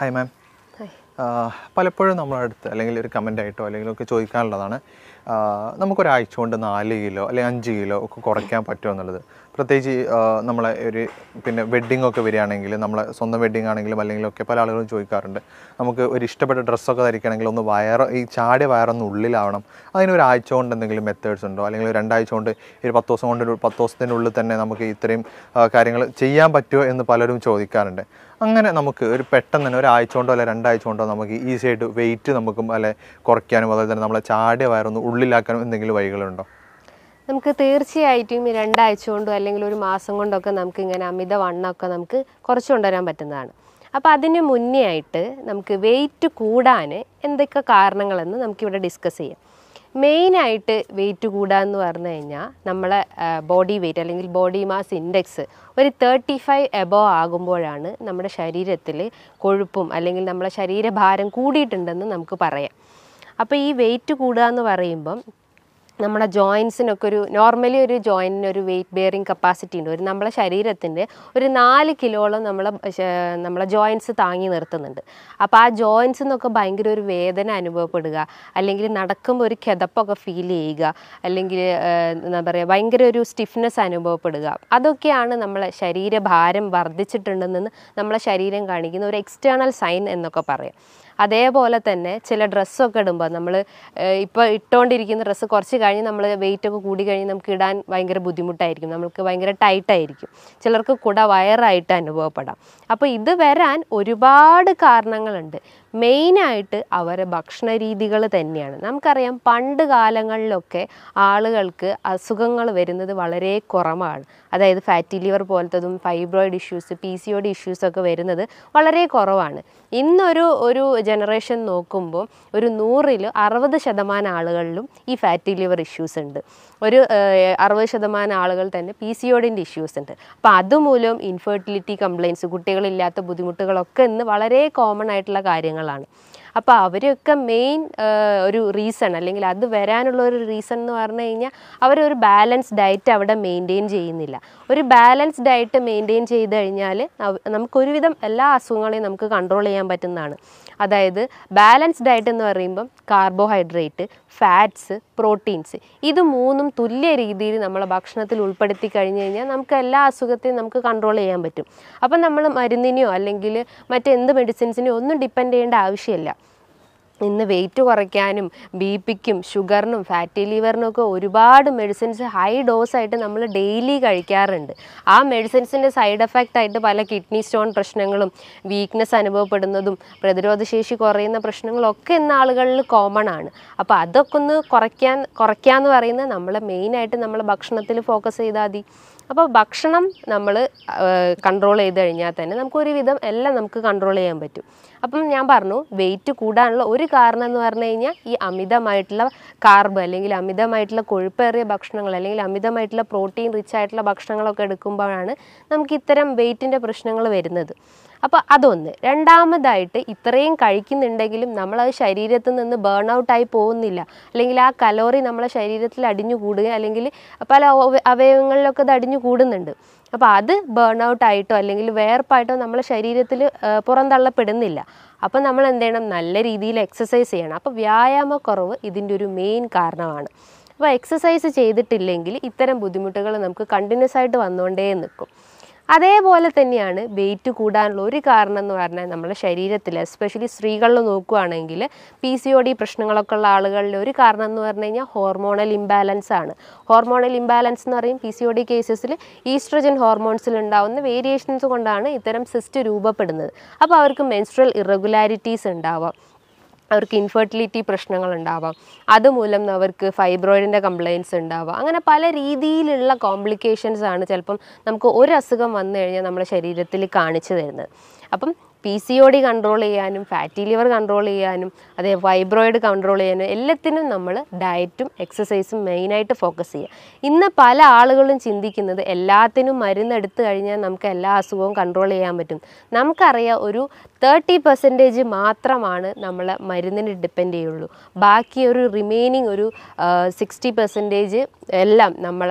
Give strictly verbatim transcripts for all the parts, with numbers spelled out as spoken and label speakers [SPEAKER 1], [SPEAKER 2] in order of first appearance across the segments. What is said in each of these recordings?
[SPEAKER 1] Hi ma'am. പലപ്പോഴും നമ്മുടെ അടുത്ത് അല്ലെങ്കിൽ ഒരു കമൻ്റ് ആയിട്ടോ അല്ലെങ്കിൽ ഒക്കെ ചോദിക്കാനുള്ളതാണ്, നമുക്കൊരാഴ്ച കൊണ്ട് നാല് കിലോ അല്ലെങ്കിൽ അഞ്ച് കിലോ ഒക്കെ കുറയ്ക്കാൻ പറ്റുമോ എന്നുള്ളത്. പ്രത്യേകിച്ച് നമ്മളെ ഒരു പിന്നെ വെഡ്ഡിംഗ് ഒക്കെ വരികയാണെങ്കിൽ, നമ്മളെ സ്വന്തം വെഡ്ഡിംഗ് ആണെങ്കിലും അല്ലെങ്കിലൊക്കെ പല ആളുകളും ചോദിക്കാറുണ്ട്, നമുക്ക് ഒരു ഇഷ്ടപ്പെട്ട ഡ്രസ്സൊക്കെ ധരിക്കണമെങ്കിൽ ഒന്ന് വയറ് ഈ ചാടിയ വയറൊന്ന് ഉള്ളിലാവണം, അതിനൊരാഴ്ച കൊണ്ട് എന്തെങ്കിലും മെത്തേഡ്സ് ഉണ്ടോ, അല്ലെങ്കിൽ രണ്ടാഴ്ച കൊണ്ട് ഒരു പത്ത് ദിവസം കൊണ്ട് പത്ത് ദിവസത്തിനുള്ളിൽ തന്നെ നമുക്ക് ഇത്രയും കാര്യങ്ങൾ ചെയ്യാൻ പറ്റുമോ എന്ന് പലരും ചോദിക്കാറുണ്ട്. അങ്ങനെ നമുക്ക് ഒരു പെട്ടെന്ന് തന്നെ ഒരാഴ്ച കൊണ്ടോ അല്ലെ രണ്ടാഴ്ച കൊണ്ടോ നമുക്ക് ഈസി ആയിട്ട് വെയിറ്റ് നമുക്കും അല്ലെ കുറയ്ക്കാനും അതുപോലെ തന്നെ നമ്മളെ ചാടിയ വയറൊന്ന് ഉള്ളിലാക്കാനും എന്തെങ്കിലും വഴികളുണ്ടോ?
[SPEAKER 2] നമുക്ക് തീർച്ചയായിട്ടും ഈ രണ്ടാഴ്ച കൊണ്ടോ അല്ലെങ്കിൽ ഒരു മാസം കൊണ്ടൊക്കെ നമുക്ക് ഇങ്ങനെ അമിത വണ്ണമൊക്കെ നമുക്ക് കുറച്ച് കൊണ്ടുവരാൻ പറ്റുന്നതാണ്. അപ്പോൾ അതിന് മുന്നേ ആയിട്ട് നമുക്ക് വെയിറ്റ് കൂടാൻ എന്തൊക്കെ കാരണങ്ങളെന്ന് നമുക്കിവിടെ ഡിസ്കസ് ചെയ്യാം. മെയിനായിട്ട് വെയിറ്റ് കൂടാന്ന് പറഞ്ഞു കഴിഞ്ഞാൽ നമ്മളെ ബോഡി വെയിറ്റ് അല്ലെങ്കിൽ ബോഡി മാസ് ഇൻഡെക്സ് ഒരു തേർട്ടി ഫൈവ് എബോവ് ആകുമ്പോഴാണ് നമ്മുടെ ശരീരത്തിൽ കൊഴുപ്പും അല്ലെങ്കിൽ നമ്മളെ ശരീരഭാരം കൂടിയിട്ടുണ്ടെന്ന് നമുക്ക് പറയാം. അപ്പോൾ ഈ വെയിറ്റ് കൂടുക എന്ന് പറയുമ്പം നമ്മുടെ ജോയിൻസിനൊക്കെ ഒരു നോർമലി ഒരു ജോയിൻറ്റിന് ഒരു വെയിറ്റ് ബെയറിങ് കപ്പാസിറ്റി ഉണ്ട്. ഒരു നമ്മളെ ശരീരത്തിൻ്റെ ഒരു നാല് കിലോളം നമ്മളെ നമ്മളെ ജോയിൻസ് താങ്ങി നിർത്തുന്നുണ്ട്. അപ്പോൾ ആ ജോയിൻസ് എന്നൊക്കെ ഭയങ്കര ഒരു വേദന അനുഭവപ്പെടുക, അല്ലെങ്കിൽ നടക്കുമ്പോൾ ഒരു കിതപ്പൊക്കെ ഫീൽ ചെയ്യുക, അല്ലെങ്കിൽ എന്താ പറയുക ഭയങ്കര ഒരു സ്റ്റിഫ്നെസ് അനുഭവപ്പെടുക, അതൊക്കെയാണ് നമ്മളെ ശരീരഭാരം വർദ്ധിച്ചിട്ടുണ്ടെന്ന് നമ്മളെ ശരീരം കാണിക്കുന്ന ഒരു എക്സ്റ്റേണൽ സൈൻ എന്നൊക്കെ പറയാം. അതേപോലെ തന്നെ ചില ഡ്രസ്സൊക്കെ ഇടുമ്പോൾ നമ്മൾ ഇപ്പോൾ ഇട്ടുകൊണ്ടിരിക്കുന്ന ഡ്രസ്സ് കുറച്ച് കഴിഞ്ഞ് നമ്മൾ വെയിറ്റൊക്കെ കൂടി കഴിഞ്ഞ് നമുക്ക് ഇടാൻ ഭയങ്കര ബുദ്ധിമുട്ടായിരിക്കും, നമുക്ക് ഭയങ്കര ടൈറ്റായിരിക്കും, ചിലർക്ക് കുട വയറായിട്ട് അനുഭവപ്പെടാം. അപ്പോൾ ഇത് വരാൻ ഒരുപാട് കാരണങ്ങളുണ്ട്. മെയിനായിട്ട് അവരുടെ ഭക്ഷണ രീതികൾ തന്നെയാണ്. നമുക്കറിയാം പണ്ട് കാലങ്ങളിലൊക്കെ ആളുകൾക്ക് അസുഖങ്ങൾ വരുന്നത് വളരെ കുറവാണ്. അതായത് ഫാറ്റി ലിവർ പോലത്തതും fibroid issues, P C O D ഇഷ്യൂസൊക്കെ വരുന്നത് വളരെ കുറവാണ്. ഇന്നൊരു ഒരു ജനറേഷൻ നോക്കുമ്പോൾ ഒരു നൂറിൽ അറുപത് ശതമാനം ആളുകളിലും ഈ ഫാറ്റി ലിവർ ഇഷ്യൂസ് ഉണ്ട്. ഒരു അറുപത് ശതമാനം ആളുകൾ തന്നെ പി സി ഒ ഡിൻ്റെ ഇഷ്യൂസ് ഉണ്ട്. അപ്പോൾ അതുമൂലം ഇൻഫെർട്ടിലിറ്റി കംപ്ലയിൻസ്, കുട്ടികളില്ലാത്ത ബുദ്ധിമുട്ടുകളൊക്കെ ഇന്ന് വളരെ കോമൺ ആയിട്ടുള്ള കാര്യങ്ങളാണ്. അപ്പോൾ അവരൊക്കെ മെയിൻ ഒരു റീസൺ അല്ലെങ്കിൽ അത് വരാനുള്ള ഒരു റീസൺ എന്ന് പറഞ്ഞു കഴിഞ്ഞാൽ അവരൊരു ബാലൻസ് ഡയറ്റ് അവിടെ മെയിൻറ്റെയിൻ ചെയ്യുന്നില്ല. ഒരു ബാലൻസ് ഡയറ്റ് മെയിൻറ്റെയിൻ ചെയ്ത് കഴിഞ്ഞാൽ നമുക്കൊരുവിധം എല്ലാ അസുഖങ്ങളെയും നമുക്ക് കൺട്രോൾ ചെയ്യാൻ പറ്റുന്നതാണ്. അതായത് ബാലൻസ് ഡയറ്റ് എന്ന് പറയുമ്പം കാർബോഹൈഡ്രേറ്റ്, ഫാറ്റ്സ്, പ്രോട്ടീൻസ്, ഇത് മൂന്നും തുല്യ രീതിയിൽ നമ്മളെ ഭക്ഷണത്തിൽ ഉൾപ്പെടുത്തി കഴിഞ്ഞ് കഴിഞ്ഞാൽ നമുക്ക് എല്ലാ അസുഖത്തെയും നമുക്ക് കൺട്രോൾ ചെയ്യാൻ പറ്റും. അപ്പം നമ്മൾ മരുന്നിനെയോ അല്ലെങ്കിൽ മറ്റെന്ത് മെഡിസിൻസിനെയോ ഒന്നും ഡിപ്പെൻഡ് ചെയ്യേണ്ട ആവശ്യമില്ല. ഇന്ന് വെയിറ്റ് കുറയ്ക്കാനും ബി പിക്കും ഷുഗറിനും ഫാറ്റി ലിവറിനും ഒക്കെ ഒരുപാട് മെഡിസിൻസ് ഹൈ ഡോസായിട്ട് നമ്മൾ ഡെയിലി കഴിക്കാറുണ്ട്. ആ മെഡിസിൻസിൻ്റെ സൈഡ് എഫക്റ്റ് ആയിട്ട് പല കിഡ്നി സ്റ്റോൺ പ്രശ്നങ്ങളും, വീക്ക്നെസ് അനുഭവപ്പെടുന്നതും, പ്രതിരോധശേഷി കുറയുന്ന പ്രശ്നങ്ങളൊക്കെ ഇന്ന് ആളുകളിൽ കോമൺ ആണ്. അപ്പോൾ അതൊക്കെ ഒന്ന് കുറയ്ക്കാൻ കുറയ്ക്കാന്ന് പറയുന്നത് നമ്മൾ മെയിനായിട്ട് നമ്മൾ ഭക്ഷണത്തിൽ ഫോക്കസ് ചെയ്താൽ മതി. അപ്പോൾ ഭക്ഷണം നമ്മൾ കൺട്രോൾ ചെയ്ത് കഴിഞ്ഞാൽ തന്നെ നമുക്കൊരുവിധം എല്ലാം നമുക്ക് കൺട്രോൾ ചെയ്യാൻ പറ്റും. അപ്പം ഞാൻ പറഞ്ഞു വെയിറ്റ് കൂടാനുള്ള ഒരു കാരണം എന്ന് പറഞ്ഞു കഴിഞ്ഞാൽ ഈ അമിതമായിട്ടുള്ള കാർബ് അല്ലെങ്കിൽ അമിതമായിട്ടുള്ള കൊഴുപ്പേറിയ ഭക്ഷണങ്ങൾ അല്ലെങ്കിൽ അമിതമായിട്ടുള്ള പ്രോട്ടീൻ റിച്ച് ആയിട്ടുള്ള ഭക്ഷണങ്ങളൊക്കെ എടുക്കുമ്പോഴാണ് നമുക്ക് ഇത്തരം വെയിറ്റിൻ്റെ പ്രശ്നങ്ങൾ വരുന്നത്. അപ്പോൾ അതൊന്ന്. രണ്ടാമതായിട്ട് ഇത്രയും കഴിക്കുന്നുണ്ടെങ്കിലും നമ്മളത് ശരീരത്തിൽ നിന്ന് ബേൺ ഔട്ടായി പോകുന്നില്ല, അല്ലെങ്കിൽ ആ കലോറി നമ്മളെ ശരീരത്തിൽ അടിഞ്ഞു കൂടുക അല്ലെങ്കിൽ പല അവയവങ്ങളിലൊക്കെ അത് അടിഞ്ഞു കൂടുന്നുണ്ട്. അപ്പോൾ അത് ബേൺ ഔട്ടായിട്ടോ അല്ലെങ്കിൽ വേർപ്പായിട്ടോ നമ്മളെ ശരീരത്തിൽ പുറന്തള്ളപ്പെടുന്നില്ല. അപ്പോൾ നമ്മൾ എന്ത് ചെയ്യണം? നല്ല രീതിയിൽ എക്സസൈസ് ചെയ്യണം. അപ്പോൾ വ്യായാമക്കുറവ് ഇതിൻ്റെ ഒരു മെയിൻ കാരണമാണ്. അപ്പോൾ എക്സസൈസ് ചെയ്തിട്ടില്ലെങ്കിൽ ഇത്തരം ബുദ്ധിമുട്ടുകൾ നമുക്ക് കണ്ടിന്യൂസ് ആയിട്ട് വന്നുകൊണ്ടേ നിൽക്കും. അതേപോലെ തന്നെയാണ് വെയിറ്റ് കൂടാനുള്ള ഒരു കാരണം എന്ന് പറഞ്ഞാൽ നമ്മുടെ ശരീരത്തിൽ എസ്പെഷ്യലി സ്ത്രീകളിൽ നോക്കുകയാണെങ്കിൽ പി സി ഒ ഡി പ്രശ്നങ്ങളൊക്കെ ഉള്ള ആളുകളിൽ ഒരു കാരണം എന്ന് പറഞ്ഞു കഴിഞ്ഞാൽ ഹോർമോണൽ ഇംബാലൻസ് ആണ്. ഹോർമോണൽ ഇംബാലൻസ് എന്ന് പറയും പി സി ഒ ഡി കേസസിൽ ഈസ്ട്രജൻ ഹോർമോൺസിൽ ഉണ്ടാകുന്ന വേരിയേഷൻസ് കൊണ്ടാണ് ഇത്തരം സിസ്റ്റ് രൂപപ്പെടുന്നത്. അപ്പോൾ അവർക്ക് മെൻസ്ട്രൽ ഇറഗുലാരിറ്റീസ് ഉണ്ടാവാം, അവർക്ക് ഇൻഫെർട്ടിലിറ്റി പ്രശ്നങ്ങൾ ഉണ്ടാവാം, അതുമൂലം അവർക്ക് ഫൈബ്രോയിഡിൻ്റെ കംപ്ലയിൻസ് ഉണ്ടാവാം. അങ്ങനെ പല രീതിയിലുള്ള കോംപ്ലിക്കേഷൻസ് ആണ് ചിലപ്പം നമുക്ക് ഒരു അസുഖം വന്നു കഴിഞ്ഞാൽ നമ്മുടെ ശരീരത്തിൽ കാണിച്ചു തരുന്നത്. അപ്പം P C O D control ചെയ്യാനും ഫാറ്റി ലിവർ കൺട്രോൾ ചെയ്യാനും അതേ ഫൈബ്രോയിഡ് കൺട്രോൾ ചെയ്യാനും എല്ലാത്തിനും നമ്മൾ ഡയറ്റും എക്സസൈസും മെയിനായിട്ട് ഫോക്കസ് ചെയ്യുക. ഇന്ന് പല ആളുകളും ചിന്തിക്കുന്നത് എല്ലാത്തിനും മരുന്നെടുത്ത് കഴിഞ്ഞാൽ നമുക്ക് എല്ലാ അസുഖവും കൺട്രോൾ ചെയ്യാൻ പറ്റും. നമുക്കറിയാം ഒരു തേർട്ടി പെർസെൻറ്റേജ് മാത്രമാണ് നമ്മൾ മരുന്നിന് ഡിപ്പെൻഡ് ചെയ്യുള്ളൂ. ബാക്കി ഒരു റിമൈനിങ് ഒരു സിക്സ്റ്റി പെർസെൻറ്റേജ് എല്ലാം നമ്മളെ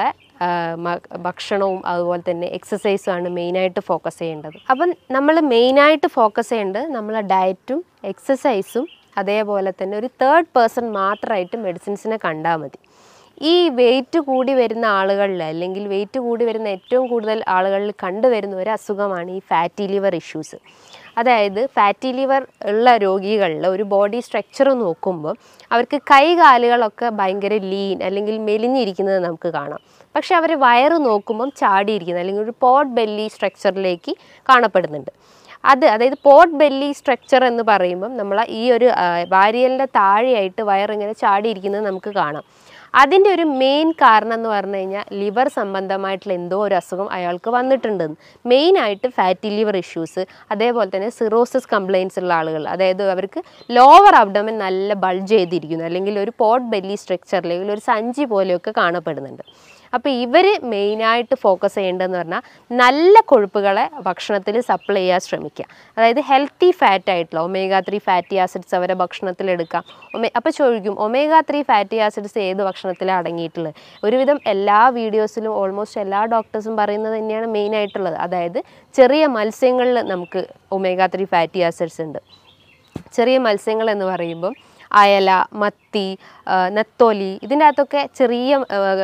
[SPEAKER 2] ഭക്ഷണവും അതുപോലെ തന്നെ എക്സസൈസും ആണ് മെയിനായിട്ട് ഫോക്കസ് ചെയ്യേണ്ടത്. അപ്പം നമ്മൾ മെയിനായിട്ട് ഫോക്കസ് ചെയ്യേണ്ടത് നമ്മളെ ഡയറ്റും എക്സസൈസും അതേപോലെ തന്നെ ഒരു തേർഡ് പേഴ്സൺ മാത്രമായിട്ട് മെഡിസിൻസിനെ കണ്ടാൽ മതി. ഈ വെയിറ്റ് കൂടി വരുന്ന ആളുകളിൽ അല്ലെങ്കിൽ വെയിറ്റ് കൂടി വരുന്ന ഏറ്റവും കൂടുതൽ ആളുകളിൽ കണ്ടുവരുന്ന ഒരു അസുഖമാണ് ഈ ഫാറ്റി ലിവർ ഇഷ്യൂസ്. അതായത് ഫാറ്റി ലിവർ ഉള്ള രോഗികളിൽ ഒരു ബോഡി സ്ട്രക്ചർ നോക്കുമ്പോൾ അവർക്ക് കൈകാലുകളൊക്കെ ഭയങ്കര ലീൻ അല്ലെങ്കിൽ മെലിഞ്ഞിരിക്കുന്നത് നമുക്ക് കാണാം. പക്ഷെ അവർ വയറ് നോക്കുമ്പം ചാടിയിരിക്കുന്നത് അല്ലെങ്കിൽ ഒരു പോട്ട് ബെല്ലി സ്ട്രക്ചറിലേക്ക് കാണപ്പെടുന്നുണ്ട്. അത് അതായത് പോട്ട് ബെല്ലി സ്ട്രക്ചർ എന്ന് പറയുമ്പം നമ്മൾ ഈ ഒരു വാരിയലിൻ്റെ താഴെയായിട്ട് വയറിങ്ങനെ ചാടിയിരിക്കുന്നത് നമുക്ക് കാണാം. അതിൻ്റെ ഒരു മെയിൻ കാരണം എന്ന് പറഞ്ഞു കഴിഞ്ഞാൽ ലിവർ സംബന്ധമായിട്ടുള്ള എന്തോ ഒരു അസുഖം അയാൾക്ക് വന്നിട്ടുണ്ടെന്ന്. മെയിനായിട്ട് ഫാറ്റി ലിവർ ഇഷ്യൂസ്, അതേപോലെ തന്നെ സിറോസിസ് കംപ്ലയിൻസ് ഉള്ള ആളുകൾ, അതായത് അവർക്ക് ലോവർ അബ്ഡോമൻ നല്ല ബൾജ് ചെയ്തിരിക്കുന്നു അല്ലെങ്കിൽ ഒരു പോട്ട് ബെല്ലി സ്ട്രക്ചർ അല്ലെങ്കിൽ ഒരു സഞ്ചി പോലെയൊക്കെ കാണപ്പെടുന്നുണ്ട്. അപ്പോൾ ഇവർ മെയിനായിട്ട് ഫോക്കസ് ചെയ്യേണ്ടതെന്ന് പറഞ്ഞാൽ നല്ല കൊഴുപ്പുകളെ ഭക്ഷണത്തിൽ സപ്ലൈ ചെയ്യാൻ ശ്രമിക്കുക. അതായത് ഹെൽത്തി ഫാറ്റ് ആയിട്ടുള്ള ഒമേഗ ത്രീ ഫാറ്റി ആസിഡ്സ് അവരെ ഭക്ഷണത്തിൽ എടുക്കാം. ഒമേ അപ്പോൾ ചോദിക്കും ഒമേഗ ത്രീ ഫാറ്റി ആസിഡ്സ് ഏത് ഭക്ഷണത്തിലാണ് അടങ്ങിയിട്ടുള്ളത്? ഒരുവിധം എല്ലാ വീഡിയോസിലും ഓൾമോസ്റ്റ് എല്ലാ ഡോക്ടേഴ്സും പറയുന്നത് തന്നെയാണ് മെയിനായിട്ടുള്ളത്. അതായത് ചെറിയ മത്സ്യങ്ങളിൽ നമുക്ക് ഒമേഗ ത്രീ ഫാറ്റി ആസിഡ്സ് ഉണ്ട്. ചെറിയ മത്സ്യങ്ങൾ എന്ന് പറയുമ്പം അയല, മത്തി, നെത്തോലി, ഇതിൻ്റെ അകത്തൊക്കെ ചെറിയ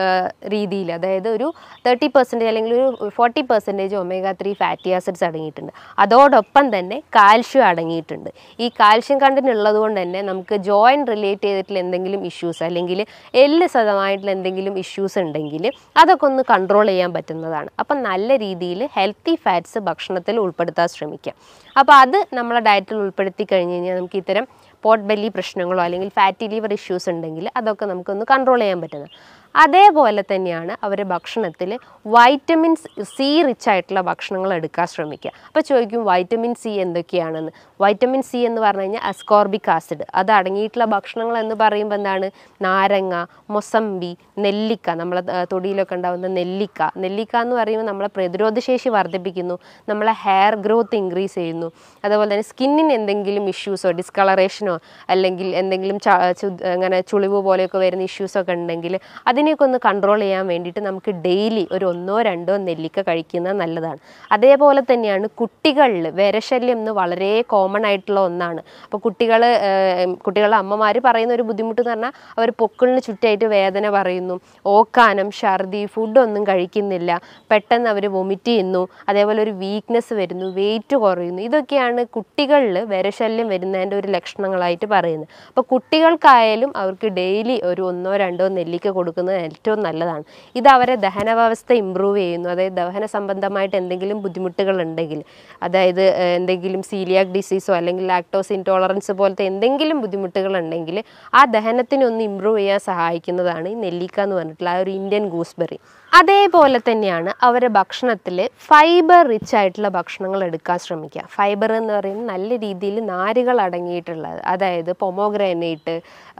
[SPEAKER 2] രീതിയിൽ അതായത് ഒരു തേർട്ടി പെർസെൻറ്റേജ് അല്ലെങ്കിൽ ഒരു forty percentage omega three fatty acids അടങ്ങിയിട്ടുണ്ട്. അതോടൊപ്പം തന്നെ കാൽഷ്യം അടങ്ങിയിട്ടുണ്ട്. ഈ കാൽഷ്യം കണ്ടന്റ് ഉള്ളത് കൊണ്ട് തന്നെ നമുക്ക് ജോയിൻറ്റ് റിലേറ്റ് ചെയ്തിട്ടുള്ള എന്തെങ്കിലും ഇഷ്യൂസ് അല്ലെങ്കിൽ എല്ല് സതമായിട്ടുള്ള എന്തെങ്കിലും ഇഷ്യൂസ് ഉണ്ടെങ്കിൽ അതൊക്കെ ഒന്ന് കൺട്രോൾ ചെയ്യാൻ പറ്റുന്നതാണ്. അപ്പം നല്ല രീതിയിൽ ഹെൽത്തി ഫാറ്റ്സ് ഭക്ഷണത്തിൽ ഉൾപ്പെടുത്താൻ ശ്രമിക്കുക. അപ്പോൾ അത് നമ്മളെ ഡയറ്റിൽ ഉൾപ്പെടുത്തി കഴിഞ്ഞ് കഴിഞ്ഞാൽ നമുക്ക് ഇത്തരം പോട്ട് ബെല്ലി പ്രശ്നങ്ങളോ അല്ലെങ്കിൽ ഫാറ്റി ലിവർ ഇഷ്യൂസ് ഉണ്ടെങ്കിൽ അതൊക്കെ നമുക്കൊന്ന് കൺട്രോൾ ചെയ്യാൻ പറ്റുന്നത്. അതേപോലെ തന്നെയാണ് അവർ ഭക്ഷണത്തിൽ വൈറ്റമിൻ സി റിച്ച് ആയിട്ടുള്ള ഭക്ഷണങ്ങൾ എടുക്കാൻ ശ്രമിക്കുക. അപ്പോൾ ചോദിക്കും വൈറ്റമിൻ സി എന്തൊക്കെയാണെന്ന്. വൈറ്റമിൻ സി എന്ന് പറഞ്ഞു കഴിഞ്ഞാൽ അസ്കോർബിക് ആസിഡ് അത് അടങ്ങിയിട്ടുള്ള ഭക്ഷണങ്ങൾ എന്ന് പറയുമ്പോൾ എന്താണ്? നാരങ്ങ, മൊസമ്പി, നെല്ലിക്ക, നമ്മളെ തൊടിയിലൊക്കെ ഉണ്ടാകുന്ന നെല്ലിക്ക. നെല്ലിക്ക എന്ന് പറയുമ്പോൾ നമ്മളെ പ്രതിരോധശേഷി വർദ്ധിപ്പിക്കുന്നു, നമ്മളെ ഹെയർ ഗ്രോത്ത് ഇൻക്രീസ് ചെയ്യുന്നു. അതുപോലെ തന്നെ സ്കിന്നിന് എന്തെങ്കിലും ഇഷ്യൂസോ ഡിസ്കളറേഷനോ അല്ലെങ്കിൽ എന്തെങ്കിലും അങ്ങനെ ചുളിവ് പോലെയൊക്കെ വരുന്ന ഇഷ്യൂസൊക്കെ ഉണ്ടെങ്കിൽ അതിനെയൊക്കെ ഒന്ന് കൺട്രോൾ ചെയ്യാൻ വേണ്ടിയിട്ട് നമുക്ക് ഡെയിലി ഒരു ഒന്നോ രണ്ടോ നെല്ലിക്ക കഴിക്കുന്നത് നല്ലതാണ്. അതേപോലെ തന്നെയാണ് കുട്ടികളിൽ വിരശല്യം എന്ന് വളരെ കോമൺ ആയിട്ടുള്ള ഒന്നാണ്. അപ്പോൾ കുട്ടികൾ കുട്ടികളുടെ അമ്മമാർ പറയുന്ന ഒരു ബുദ്ധിമുട്ട് എന്ന് പറഞ്ഞാൽ അവർ പൊക്കിളിന് ചുറ്റായിട്ട് വേദന പറയുന്നു, ഓക്കാനം, ഛർദി, ഫുഡൊന്നും കഴിക്കുന്നില്ല, പെട്ടെന്ന് അവർ വൊമിറ്റ് ചെയ്യുന്നു, അതേപോലെ ഒരു വീക്ക്നെസ് വരുന്നു, വെയിറ്റ് കുറയുന്നു. ഇതൊക്കെയാണ് കുട്ടികളിൽ വിരശല്യം വരുന്നതിൻ്റെ ഒരു ലക്ഷണങ്ങളായിട്ട് പറയുന്നത്. അപ്പോൾ കുട്ടികൾക്കായാലും അവർക്ക് ഡെയിലി ഒരു ഒന്നോ രണ്ടോ നെല്ലിക്ക കൊടുക്കുന്നത് ഏറ്റവും നല്ലതാണ്. ഇത് അവരെ ദഹന വ്യവസ്ഥ ഇമ്പ്രൂവ് ചെയ്യുന്നു. അതായത് ദഹന സംബന്ധമായിട്ട് എന്തെങ്കിലും ബുദ്ധിമുട്ടുകൾ ഉണ്ടെങ്കിൽ, അതായത് എന്തെങ്കിലും സീലിയാക് ഡിസീസോ അല്ലെങ്കിൽ ലാക്ടോസ് ഇൻടോളറൻസ് പോലത്തെ എന്തെങ്കിലും ബുദ്ധിമുട്ടുകൾ ഉണ്ടെങ്കിൽ ആ ദഹനത്തിനൊന്ന് ഇമ്പ്രൂവ് ചെയ്യാൻ സഹായിക്കുന്നതാണ് ഈ നെല്ലിക്ക എന്ന് പറഞ്ഞിട്ടുള്ള ആ ഒരു ഇന്ത്യൻ ഗൂസ്ബെറി. അതേപോലെ തന്നെയാണ് അവരുടെ ഭക്ഷണത്തിൽ ഫൈബർ റിച്ച് ആയിട്ടുള്ള ഭക്ഷണങ്ങൾ എടുക്കാൻ ശ്രമിക്കുക. ഫൈബർ എന്ന് പറയുന്നത് നല്ല രീതിയിൽ നാരുകൾ അടങ്ങിയിട്ടുള്ളത്, അതായത് പൊമോഗ്രാനൈറ്റ്,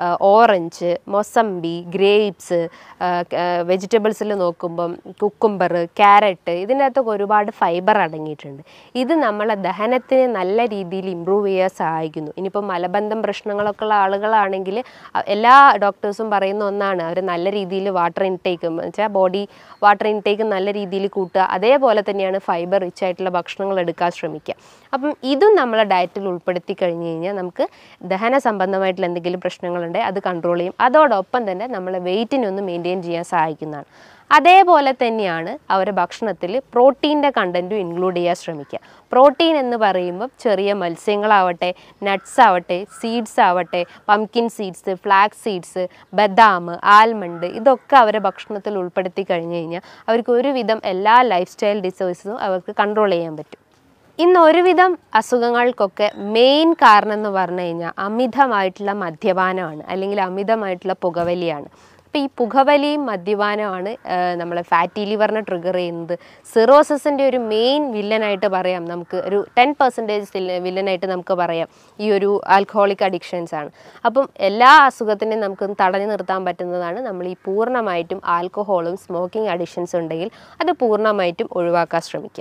[SPEAKER 2] ഓറഞ്ച്, മൊസമ്പി, ഗ്രേപ്സ്, വെജിറ്റബിൾസിൽ നോക്കുമ്പം കുക്കുംബർ, ക്യാരറ്റ്, ഇതിൻ്റെ അകത്തൊക്കെ ഒരുപാട് ഫൈബർ അടങ്ങിയിട്ടുണ്ട്. ഇത് നമ്മളെ ദഹനത്തിനെ നല്ല രീതിയിൽ ഇമ്പ്രൂവ് ചെയ്യാൻ സഹായിക്കുന്നു. ഇനിയിപ്പോൾ മലബന്ധം പ്രശ്നങ്ങളൊക്കെ ഉള്ള ആളുകളാണെങ്കിൽ എല്ലാ ഡോക്ടേഴ്സും പറയുന്ന ഒന്നാണ് അവർ നല്ല രീതിയിൽ വാട്ടർ ഇൻടേക്ക് എന്ന് വെച്ചാൽ ബോഡി വാട്ടർ ഇൻടേക്ക് നല്ല രീതിയിൽ കൂട്ടുക. അതേപോലെ തന്നെയാണ് ഫൈബർ റിച്ച് ആയിട്ടുള്ള ഭക്ഷണങ്ങൾ എടുക്കാൻ ശ്രമിക്കുക. അപ്പം ഇതും നമ്മളെ ഡയറ്റിൽ ഉൾപ്പെടുത്തി കഴിഞ്ഞ് കഴിഞ്ഞാൽ നമുക്ക് ദഹന സംബന്ധമായിട്ടുള്ള എന്തെങ്കിലും പ്രശ്നങ്ങളുണ്ടെങ്കിൽ അത് കൺട്രോൾ ചെയ്യും. അതോടൊപ്പം തന്നെ നമ്മളെ വെയിറ്റിനൊന്ന് മെയിൻറ്റെയിൻ ചെയ്യാൻ സഹായിക്കുന്നതാണ്. അതേപോലെ തന്നെയാണ് അവരുടെ ഭക്ഷണത്തിൽ പ്രോട്ടീൻ്റെ കണ്ടൻറ്റും ഇൻക്ലൂഡ് ചെയ്യാൻ ശ്രമിക്കുക. പ്രോട്ടീൻ എന്ന് പറയുമ്പോൾ ചെറിയ മത്സ്യങ്ങളാവട്ടെ, നട്ട്സ് ആവട്ടെ, സീഡ്സ് ആവട്ടെ, പംകിൻ സീഡ്സ്, ഫ്ലാക്സ് സീഡ്സ്, ബദാം, ആൽമണ്ട്, ഇതൊക്കെ അവരുടെ ഭക്ഷണത്തിൽ ഉൾപ്പെടുത്തി കഴിഞ്ഞ് കഴിഞ്ഞാൽ അവർക്ക് ഒരുവിധം എല്ലാ ലൈഫ് സ്റ്റൈൽ ഡിസീസസും അവർക്ക് കൺട്രോൾ ചെയ്യാൻ പറ്റും. ഇന്ന് ഒരുവിധം അസുഖങ്ങൾക്കൊക്കെ മെയിൻ കാരണം എന്ന് പറഞ്ഞു കഴിഞ്ഞാൽ അമിതമായിട്ടുള്ള മദ്യപാനമാണ് അല്ലെങ്കിൽ അമിതമായിട്ടുള്ള പുകവലിയാണ്. അപ്പോൾ ഈ പുകവലിയും മദ്യപാനമാണ് നമ്മളെ ഫാറ്റി ലിവറിനെ ട്രിഗർ ചെയ്യുന്നത്. സിറോസിസിൻ്റെ ഒരു മെയിൻ വില്ലനായിട്ട് പറയാം, നമുക്ക് ഒരു ടെൻ പെർസെൻറ്റേജ് വില്ലനായിട്ട് നമുക്ക് പറയാം ഈ ഒരു ആൽക്കഹോളിക് അഡിക്ഷൻസ് ആണ്. അപ്പം എല്ലാ അസുഖത്തിനെയും നമുക്ക് തടഞ്ഞു നിർത്താൻ പറ്റുന്നതാണ് നമ്മൾ ഈ പൂർണ്ണമായിട്ടും ആൽക്കഹോളും സ്മോക്കിംഗ് അഡിക്ഷൻസ് ഉണ്ടെങ്കിൽ അത് പൂർണ്ണമായിട്ടും ഒഴിവാക്കാൻ ശ്രമിക്കുക.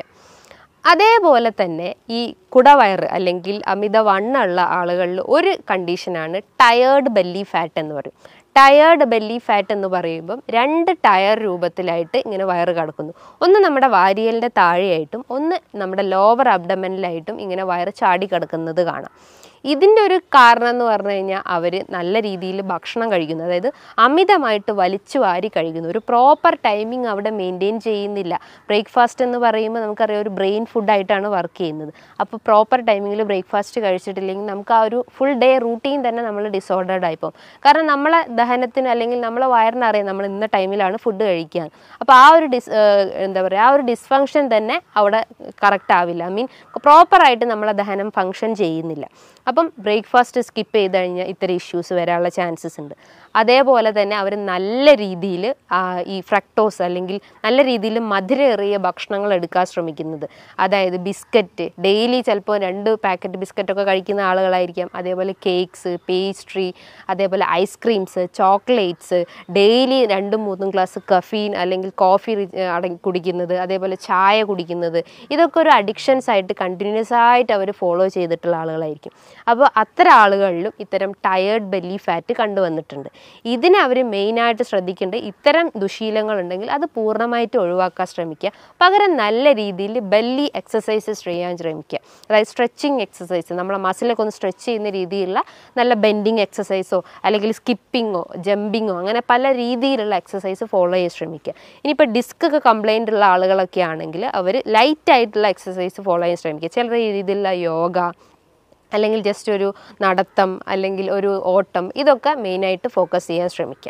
[SPEAKER 2] അതേപോലെ തന്നെ ഈ കുടവയറ് അല്ലെങ്കിൽ അമിത വണ്ണമുള്ള ആളുകളിൽ ഒരു കണ്ടീഷനാണ് ടയേർഡ് ബെല്ലി ഫാറ്റ് എന്ന് പറയും. ടയേർഡ് ബെല്ലി ഫാറ്റ് എന്ന് പറയുമ്പം രണ്ട് ടയർ രൂപത്തിലായിട്ട് ഇങ്ങനെ വയറ് കിടക്കുന്നു. ഒന്ന് നമ്മുടെ വാരിയലിൻ്റെ താഴെയായിട്ടും ഒന്ന് നമ്മുടെ ലോവർ അബ്ഡമനിലായിട്ടും ഇങ്ങനെ വയറ് ചാടി കിടക്കുന്നത് കാണാം. ഇതിൻ്റെ ഒരു കാരണം എന്ന് പറഞ്ഞു കഴിഞ്ഞാൽ അവർ നല്ല രീതിയിൽ ഭക്ഷണം കഴിക്കുന്നു, അതായത് അമിതമായിട്ട് വലിച്ചു വാരി കഴിക്കുന്നു. ഒരു പ്രോപ്പർ ടൈമിംഗ് അവിടെ മെയിൻറ്റെയിൻ ചെയ്യുന്നില്ല. ബ്രേക്ക്ഫാസ്റ്റ് എന്ന് പറയുമ്പോൾ നമുക്കറിയാം ഒരു ബ്രെയിൻ ഫുഡായിട്ടാണ് വർക്ക് ചെയ്യുന്നത്. അപ്പോൾ പ്രോപ്പർ ടൈമിങ്ങിൽ ബ്രേക്ക്ഫാസ്റ്റ് കഴിച്ചിട്ടില്ലെങ്കിൽ നമുക്ക് ആ ഒരു ഫുൾ ഡേ റൂട്ടീൻ തന്നെ നമ്മൾ ഡിസോർഡേഡ് ആയിപ്പോകും. കാരണം നമ്മളെ ദഹനത്തിന് അല്ലെങ്കിൽ നമ്മളെ വയറിനറിയാം നമ്മൾ ഇന്ന ടൈമിലാണ് ഫുഡ് കഴിക്കുക. അപ്പോൾ ആ ഒരു ഡിസ് എന്താ പറയുക ആ ഒരു ഡിസ്ഫങ്ഷൻ തന്നെ അവിടെ കറക്റ്റ് ആവില്ല. ഐ മീൻ പ്രോപ്പറായിട്ട് നമ്മളെ ദഹനം ഫങ്ഷൻ ചെയ്യുന്നില്ല. അപ്പം ബ്രേക്ക്ഫാസ്റ്റ് സ്കിപ്പ് ചെയ്ത് കഴിഞ്ഞാൽ ഇത്തരം ഇഷ്യൂസ് വരാനുള്ള ചാൻസസ് ഉണ്ട്. അതേപോലെ തന്നെ അവർ നല്ല രീതിയിൽ ഈ ഫ്രക്ടോസ് അല്ലെങ്കിൽ നല്ല രീതിയിൽ മധുരേറിയ ഭക്ഷണങ്ങൾ എടുക്കാൻ ശ്രമിക്കുന്നത്. അതായത് ബിസ്ക്കറ്റ് ഡെയിലി ചിലപ്പോൾ രണ്ട് പാക്കറ്റ് ബിസ്ക്കറ്റൊക്കെ കഴിക്കുന്ന ആളുകളായിരിക്കാം. അതേപോലെ കേക്ക്സ്, പേസ്ട്രി, അതേപോലെ ഐസ്ക്രീംസ്, ചോക്ലേറ്റ്സ്, ഡെയിലി രണ്ടും മൂന്നും ഗ്ലാസ് കഫീൻ അല്ലെങ്കിൽ കോഫി അടങ്ങി കുടിക്കുന്നത്, അതേപോലെ ചായ കുടിക്കുന്നത്, ഇതൊക്കെ ഒരു അഡിക്ഷൻസ് ആയിട്ട് കണ്ടിന്യൂസ് ആയിട്ട് അവർ ഫോളോ ചെയ്തിട്ടുള്ള ആളുകളായിരിക്കും. അപ്പോൾ അത്തരം ആളുകളിലും ഇത്തരം ടയേർഡ് ബെല്ലി ഫാറ്റ് കണ്ടുവന്നിട്ടുണ്ട്. ഇതിനെ അവർ മെയിനായിട്ട് ശ്രദ്ധിക്കേണ്ടത് ഇത്തരം ദുശീലങ്ങളുണ്ടെങ്കിൽ അത് പൂർണ്ണമായിട്ട് ഒഴിവാക്കാൻ ശ്രമിക്കുക. പകരം നല്ല രീതിയിൽ ബെല്ലി എക്സസൈസസ് ചെയ്യാൻ ശ്രമിക്കുക. അതായത് സ്ട്രെച്ചിങ് എക്സസൈസ്, നമ്മളെ മസിലൊക്കെ ഒന്ന് സ്ട്രെച്ച് ചെയ്യുന്ന രീതിയിലുള്ള നല്ല ബെൻഡിങ് എക്സസൈസോ അല്ലെങ്കിൽ സ്കിപ്പിങ്ങോ ജമ്പിങ്ങോ അങ്ങനെ പല രീതിയിലുള്ള എക്സസൈസ് ഫോളോ ചെയ്യാൻ ശ്രമിക്കുക. ഇനിയിപ്പോൾ ഡിസ്ക് ഒക്കെ കംപ്ലൈൻ്റ് ഉള്ള ആളുകളൊക്കെ ആണെങ്കിൽ അവർ ലൈറ്റായിട്ടുള്ള എക്സസൈസ് ഫോളോ ചെയ്യാൻ ശ്രമിക്കുക. ചില രീതിയിലുള്ള യോഗ അല്ലെങ്കിൽ ജസ്റ്റ് ഒരു നടത്തം അല്ലെങ്കിൽ ഒരു ഓട്ടം, ഇതൊക്കെ മെയിനായിട്ട് ഫോക്കസ് ചെയ്യാൻ ശ്രമിക്കുക.